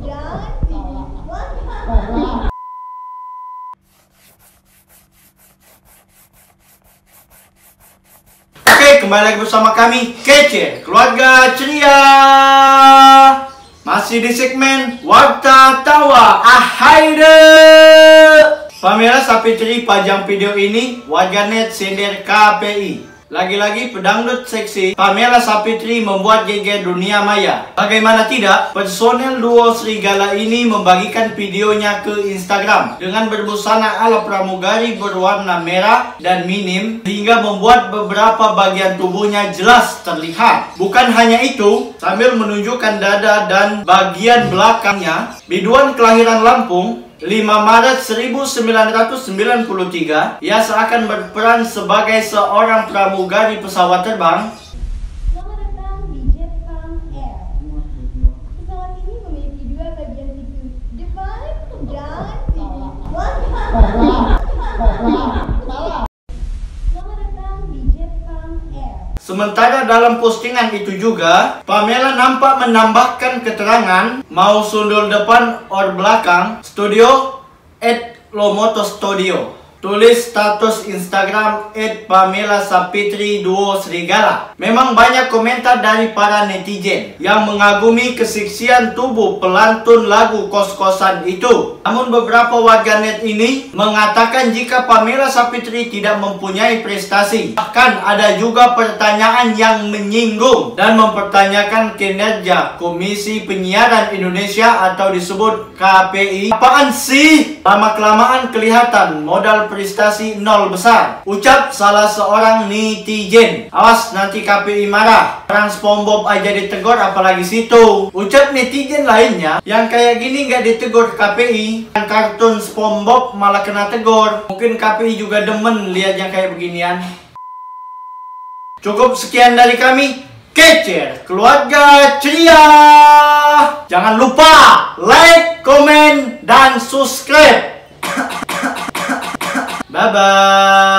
Oke, kembali lagi bersama kami Kece Keluarga Ceria. Masih di segmen Warta Tawa. Ahaide. Pameran Sapi Ceri pajang video ini warganet sender KPI. Lagi-lagi pedangdut seksi Pamela Sapitri membuat geger dunia maya. Bagaimana tidak, personel duo Serigala ini membagikan videonya ke Instagram dengan berbusana ala pramugari berwarna merah dan minim hingga membuat beberapa bagian tubuhnya jelas terlihat. Bukan hanya itu, sambil menunjukkan dada dan bagian belakangnya, biduan kelahiran Lampung 5 Maret 1993, ia seakan berperan sebagai seorang pramugari pesawat terbang. Selamat datang di Jetpam Air. Pesawat ini memiliki dua bagian situ, depan dan sini. Selamat datang di Jetpam Air. Sementara dalam postingan itu juga, Pamela nampak menambahkan keterangan mau sundul depan or belakang studio @lomoto studio. Tulis status Instagram @Pamela Sapitri Duo Serigala. Memang banyak komentar dari para netizen yang mengagumi keseksian tubuh pelantun lagu kos-kosan itu. Namun beberapa warganet ini mengatakan jika Pamela Sapitri tidak mempunyai prestasi. Bahkan ada juga pertanyaan yang menyinggung dan mempertanyakan kinerja Komisi Penyiaran Indonesia atau disebut KPI. Apaan sih? Lama-kelamaan kelihatan modal prestasi nol besar, ucap salah seorang netizen. Awas nanti KPI marah, orang SpongeBob aja ditegur apalagi situ. Ucap netizen lainnya, yang kayak gini nggak ditegur KPI, yang kartun SpongeBob malah kena tegur. Mungkin KPI juga demen lihat yang kayak beginian. Cukup sekian dari kami, Kece Keluarga Ceria. Jangan lupa like, komen, dan subscribe. Bye-bye.